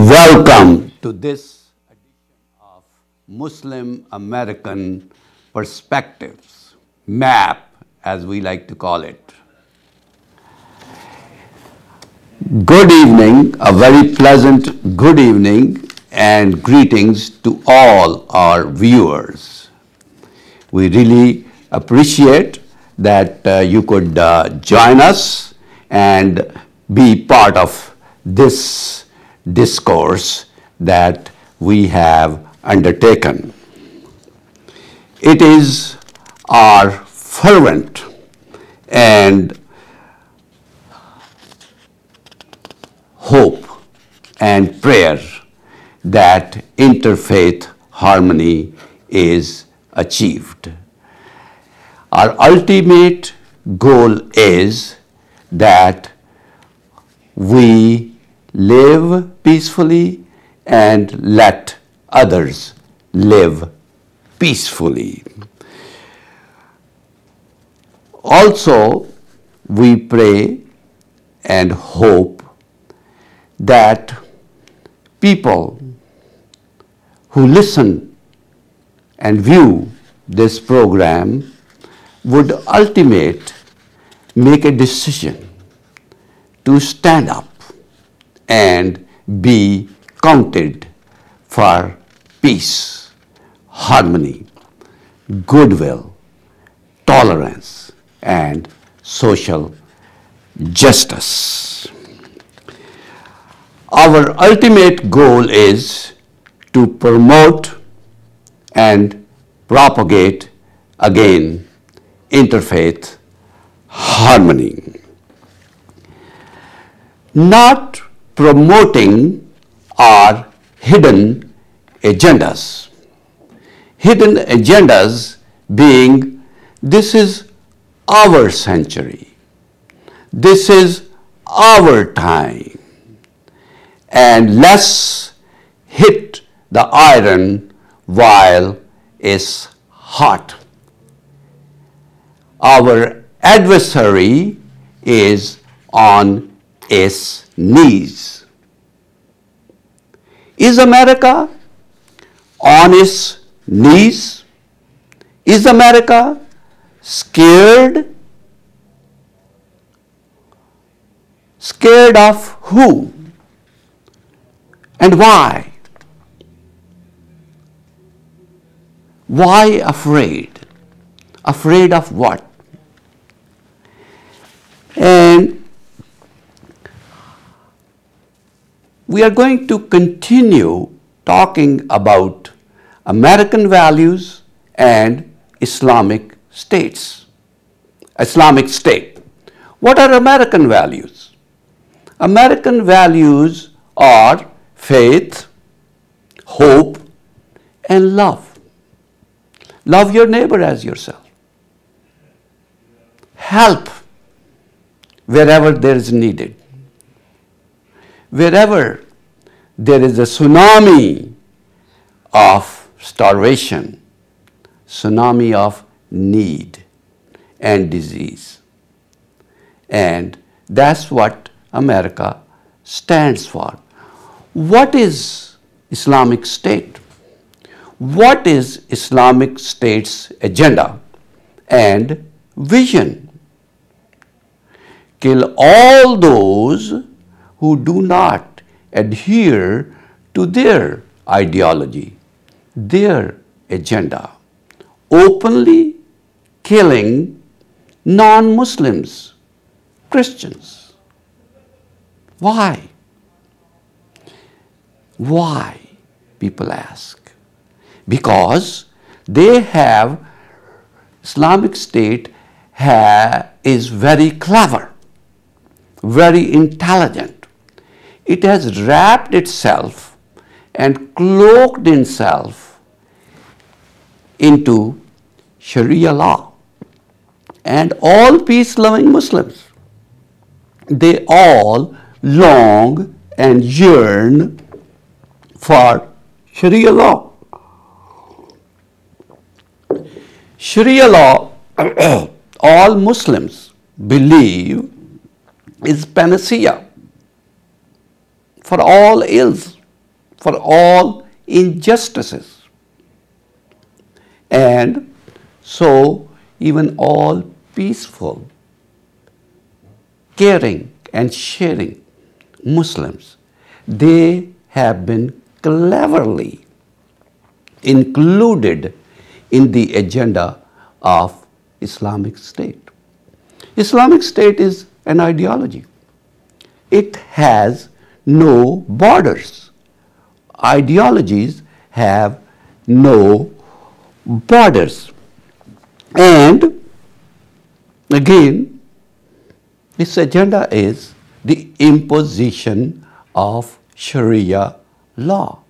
Welcome to this edition of Muslim American Perspectives, MAP as we like to call it. Good evening, a very pleasant good evening and greetings to all our viewers. We really appreciate that you could join us and be part of this discourse that we have undertaken. It is our fervent and hope and prayer that interfaith harmony is achieved. Our ultimate goal is that we live peacefully and let others live peacefully. Also, we pray and hope that people who listen and view this program would ultimately make a decision to stand up and be counted for peace, harmony, goodwill, tolerance, and social justice. Our ultimate goal is to promote and propagate again interfaith harmony. Not promoting our hidden agendas. Hidden agendas being, this is our century, this is our time, and let's hit the iron while it's hot. Our adversary is on its knees. Is America on its knees? Is America scared? Scared of who? And why? Why afraid? Afraid of what? And we are going to continue talking about American values and Islamic states. Islamic State. What are American values? American values are faith, hope, and love. Love your neighbor as yourself. Help wherever there is needed. Wherever there is a tsunami of starvation, tsunami of need and disease. And that's what America stands for. What is Islamic State? What is Islamic State's agenda and vision? Kill all those who do not adhere to their ideology, their agenda, openly killing non-Muslims, Christians. Why? Why, people ask? Because they have, Islamic State is very clever, very intelligent. It has wrapped itself and cloaked itself into Sharia law. And all peace-loving Muslims, they all long and yearn for Sharia law. Sharia law, all Muslims believe, is panacea for all ills. for all injustices. And so even all peaceful, caring and sharing Muslims, they have been cleverly included in the agenda of Islamic State. Islamic State is an ideology. It has no borders. Ideologies have no borders. And again, its agenda is the imposition of Sharia law.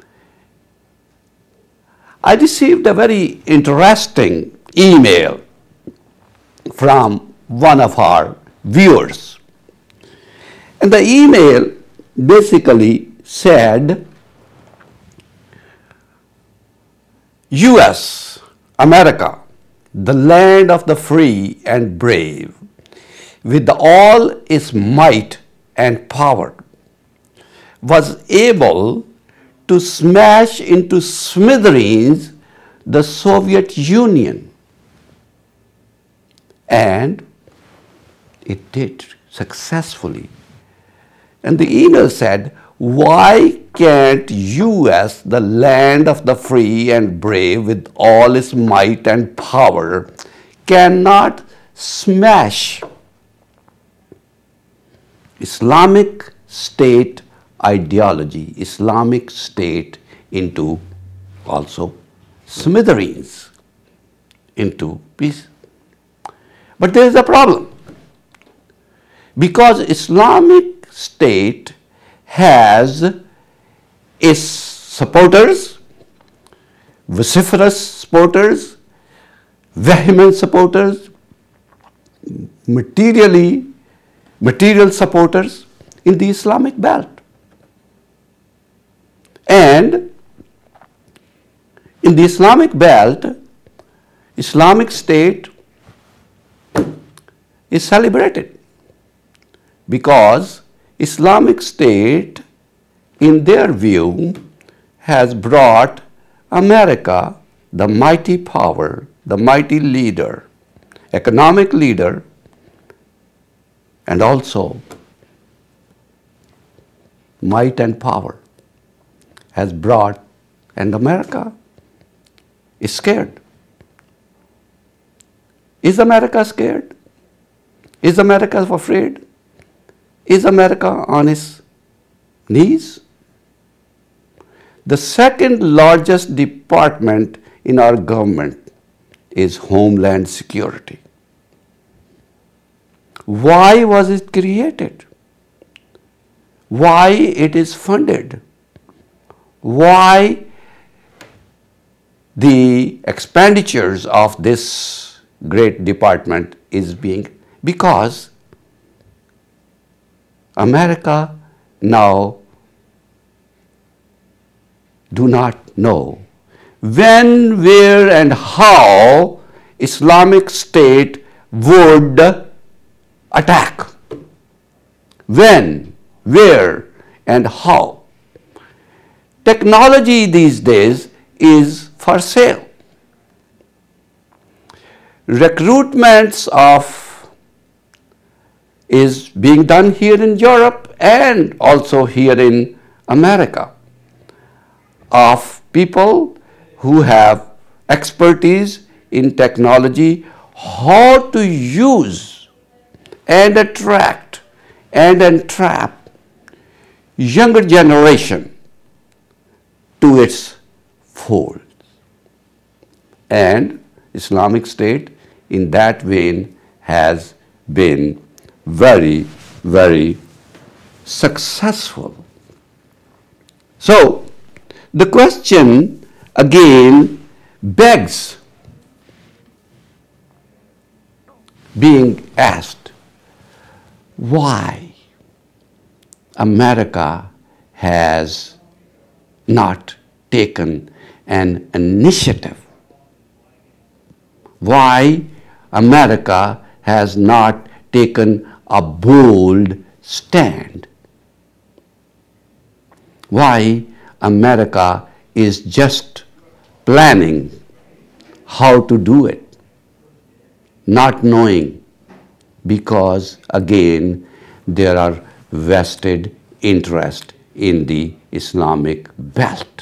I received a very interesting email from one of our viewers. And the email basically said, US, America, the land of the free and brave, with all its might and power, was able to smash into smithereens the Soviet Union. And it did successfully. And the email said, why can't US, the land of the free and brave with all its might and power, cannot smash Islamic State ideology, Islamic State into also smithereens, into peace? But there is a problem. Because Islamic State has its supporters, vociferous supporters, vehement supporters, material supporters in the Islamic belt. And in the Islamic belt, Islamic State is celebrated because Islamic State, in their view, has brought America, the mighty power, the mighty leader, economic leader, and also might and power, has brought, and America is scared. Is America scared? Is America afraid? Is America on its knees? The second largest department in our government is Homeland Security. Why was it created? Why it is funded? Why the expenditures of this great department is being, because America now do not know when, where and how Islamic State would attack. When, where and how. Technology these days is for sale. Recruitments is being done here in Europe and also here in America of people who have expertise in technology, how to use and attract and entrap younger generation to its fold. And Islamic State in that vein has been very, very successful. So the question again begs being asked, why America has not taken an initiative? Why America has not taken a bold stand? Why America is just planning how to do it, not knowing, because again there are vested interest in the Islamic belt.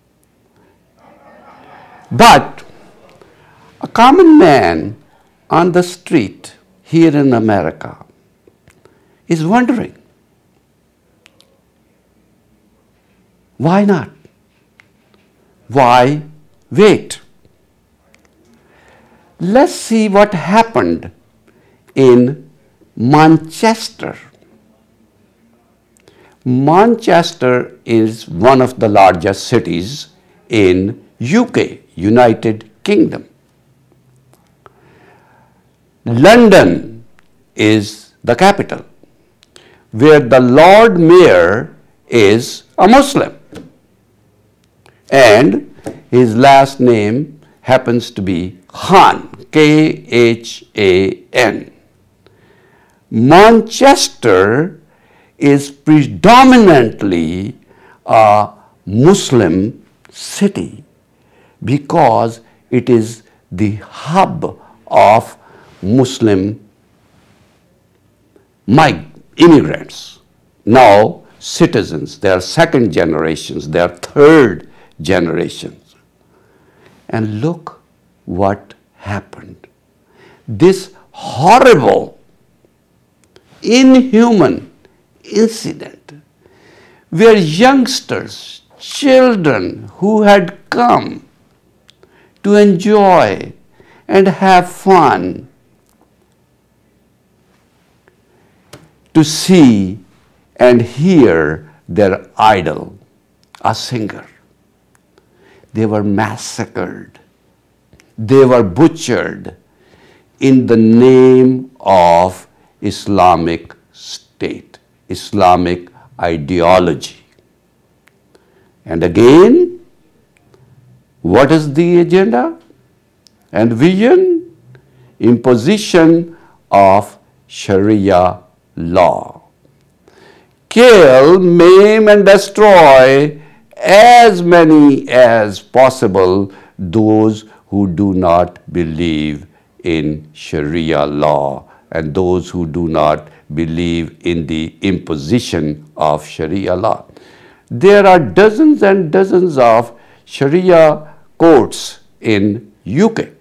But a common man on the street here in America is wondering, why not? Why wait? Let's see what happened in Manchester. Manchester is one of the largest cities in UK, United Kingdom. London is the capital, where the Lord Mayor is a Muslim, and his last name happens to be Khan, Khan. Manchester is predominantly a Muslim city because it is the hub of Muslim immigrants. Now citizens, they are second generations, they are third generations. And look what happened. This horrible, inhuman incident where youngsters, children who had come to enjoy and have fun, to see and hear their idol, a singer. They were massacred. They were butchered in the name of Islamic State, Islamic ideology. And again, what is the agenda and vision? Imposition of Sharia law. Kill, maim, and destroy as many as possible those who do not believe in Sharia law and those who do not believe in the imposition of Sharia law. There are dozens and dozens of Sharia courts in UK.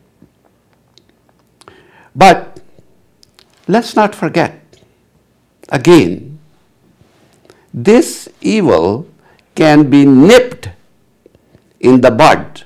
But let's not forget, again, this evil can be nipped in the bud.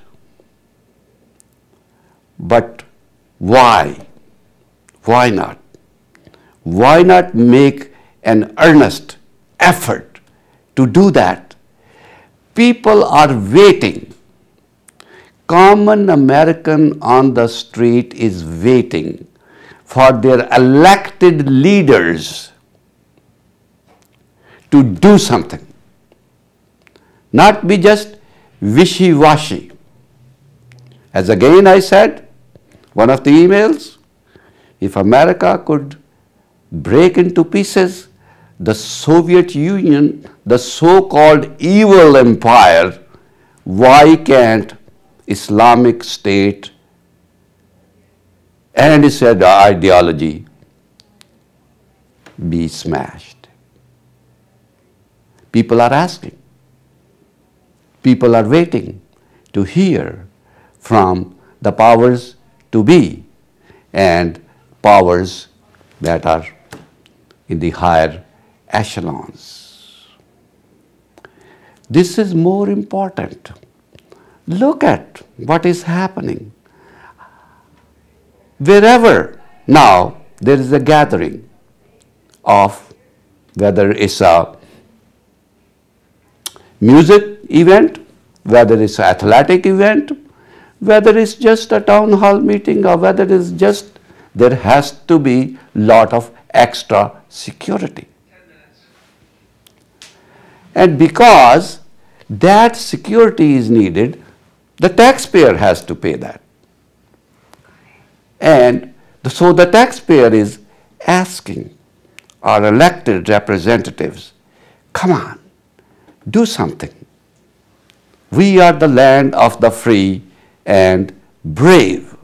But why? Why not? Why not make an earnest effort to do that? People are waiting. Common American on the street is waiting for their elected leaders to do something. Not be just wishy-washy. As again I said, one of the emails, if America could break into pieces the Soviet Union, the so-called evil empire, why can't Islamic State and its ideology be smashed? People are asking. People are waiting to hear from the powers to be and powers that are in the higher echelons. This is more important. Look at what is happening. Wherever now there is a gathering of, whether it's a music event, whether it's an athletic event, whether it's just a town hall meeting, or whether it's just, there has to be lot of extra security. And because that security is needed, the taxpayer has to pay that. And so the taxpayer is asking our elected representatives, come on, do something. We are the land of the free and brave.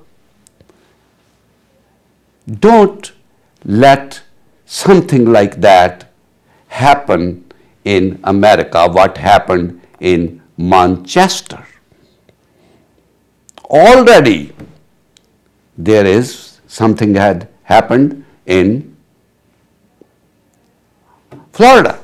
Don't let something like that happen in America, what happened in Manchester. Already there is something had happened in Florida.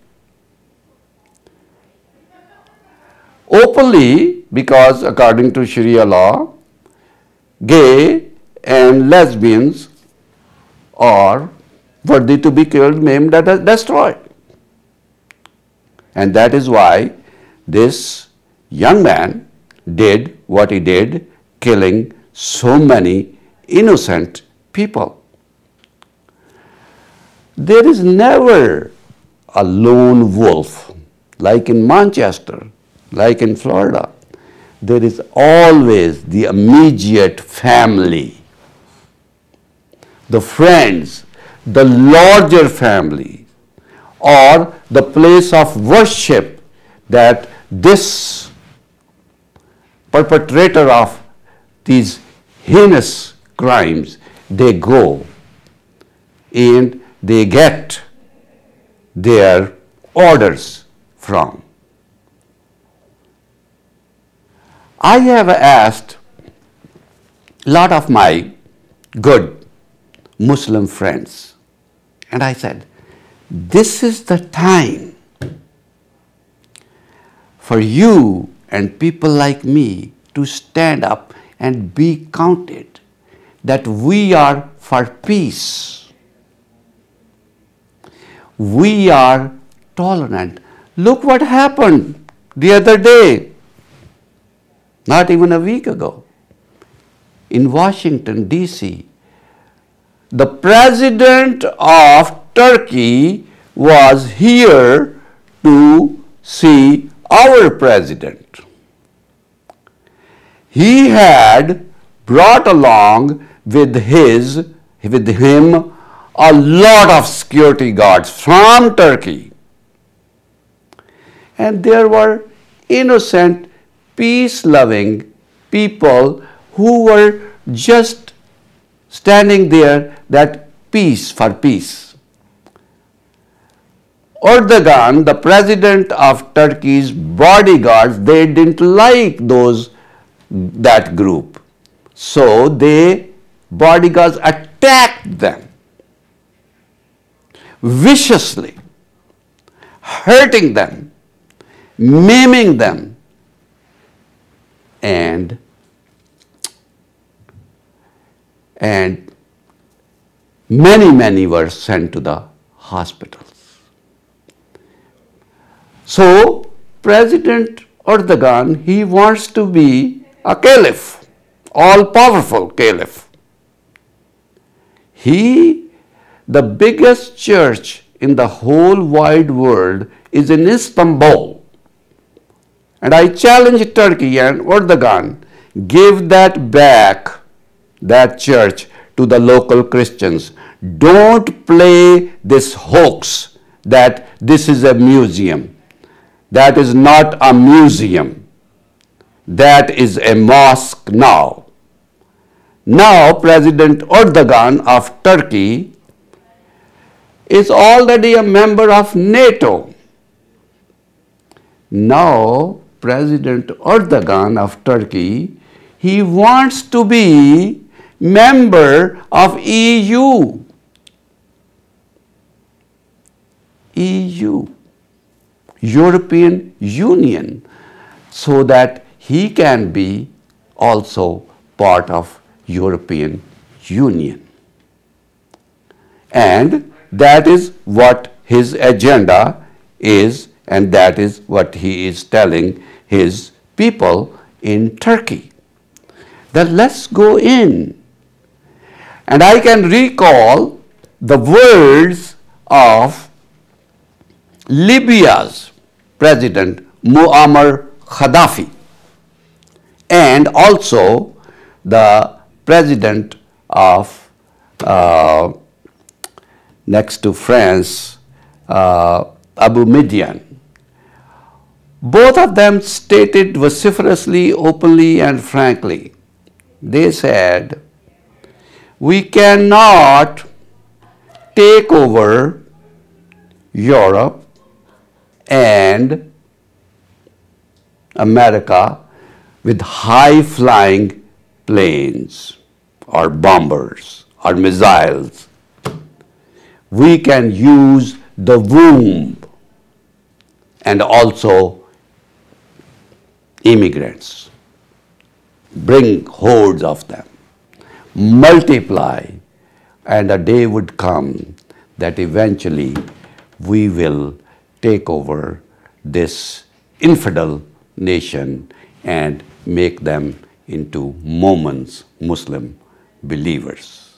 Openly, because according to Sharia law, gay and lesbians are worthy to be killed, maimed, and destroyed. And that is why this young man did what he did, killing so many innocent people. There is never a lone wolf like in Manchester, like in Florida. There is always the immediate family, the friends, the larger family, or the place of worship that this perpetrator of these heinous crimes, they go and they get their orders from. I have asked a lot of my good Muslim friends, and I said, this is the time for you and people like me to stand up and be counted, that we are for peace. We are tolerant. Look what happened the other day, not even a week ago, in Washington, D.C. The president of Turkey was here to see our president. He had brought along with him a lot of security guards from Turkey. And there were innocent, peace-loving people who were just standing there, that peace for peace. Erdogan, the president of Turkey's bodyguards, they didn't like that group. So bodyguards attacked them viciously, hurting them, maiming them, and many were sent to the hospitals. So President Erdogan, he wants to be a caliph, all-powerful caliph. The biggest church in the whole wide world is in Istanbul. And I challenge Turkey and Erdogan, give that back, that church, to the local Christians. Don't play this hoax that this is a museum. That is not a museum. That is a mosque now. Now President Erdogan of Turkey is already a member of NATO. Now President Erdogan of Turkey, he wants to be member of EU, European Union, so that he can be also part of European Union. And that is what his agenda is, and that is what he is telling his people in Turkey. Then let's go in. And I can recall the words of Libya's President Muammar Gaddafi, and also the president of next to France, Abu Midian. Both of them stated vociferously, openly, and frankly. They said, we cannot take over Europe and America with high-flying planes or bombers or missiles. We can use the womb and also immigrants. Bring hordes of them, multiply, and a day would come that eventually we will take over this infidel nation and make them into Mormons, Muslim believers.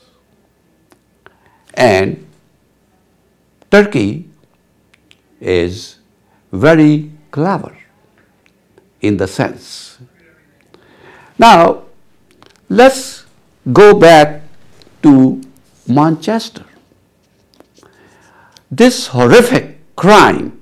And Turkey is very clever in the sense. Now, let's go back to Manchester. This horrific crime,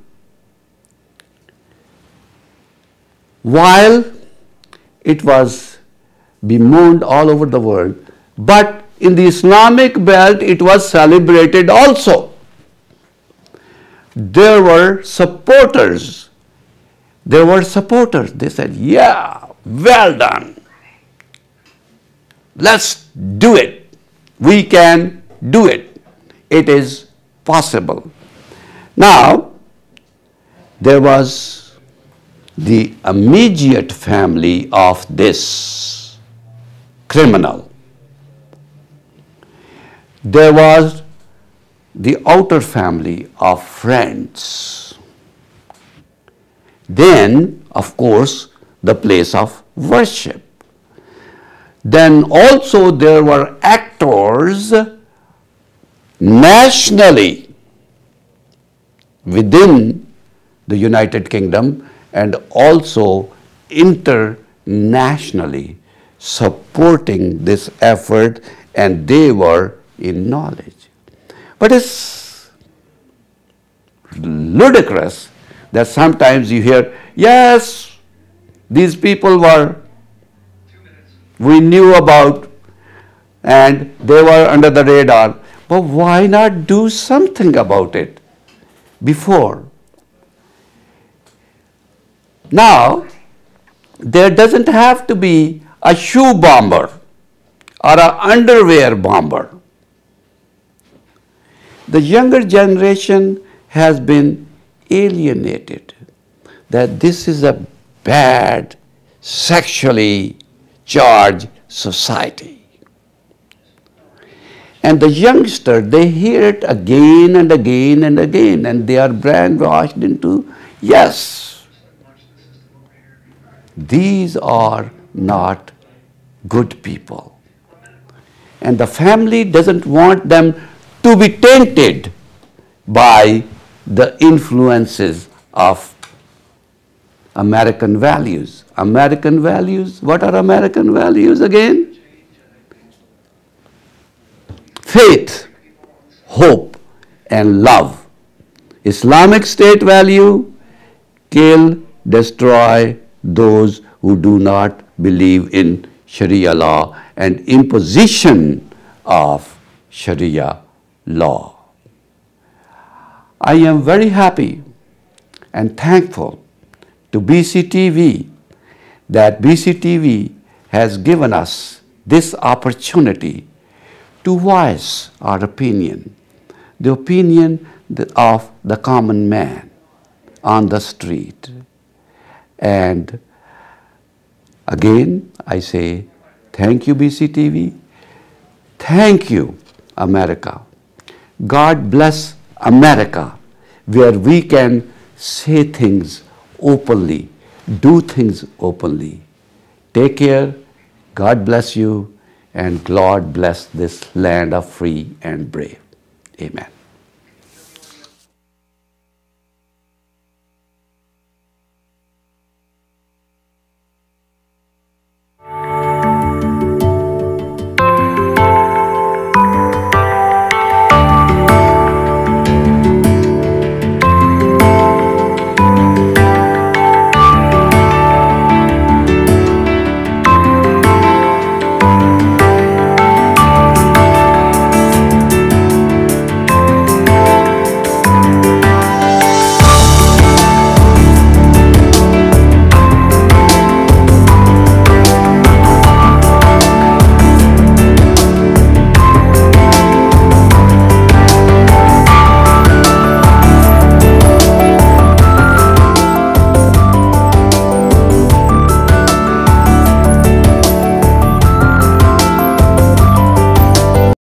while it was bemoaned all over the world, but in the Islamic belt it was celebrated also. There were supporters. They said, yeah, well done. Let's do it. We can do it. It is possible. Now, there was the immediate family of this criminal. There was the outer family of friends. Then, of course, the place of worship. Then also there were actors nationally within the United Kingdom and also internationally supporting this effort, and they were in knowledge. But it's ludicrous that sometimes you hear, yes, these people we knew about and they were under the radar. But why not do something about it before? Now, there doesn't have to be a shoe bomber or an underwear bomber. The younger generation has been alienated that this is a bad, sexually charged society. And the youngster, they hear it again and again and again, and they are brainwashed into, yes, these are not good people. And the family doesn't want them to be tainted by the influences of American values. American values, what are American values again? Faith, hope, and love. Islamic State value, kill, destroy those who do not believe in Sharia law and imposition of Sharia law. I am very happy and thankful to BCTV that BCTV has given us this opportunity to voice our opinion, the opinion of the common man on the street. And again, I say, thank you, BCTV. Thank you, America. God bless America, where we can say things openly, do things openly. Take care. God bless you. And God bless this land of free and brave. Amen.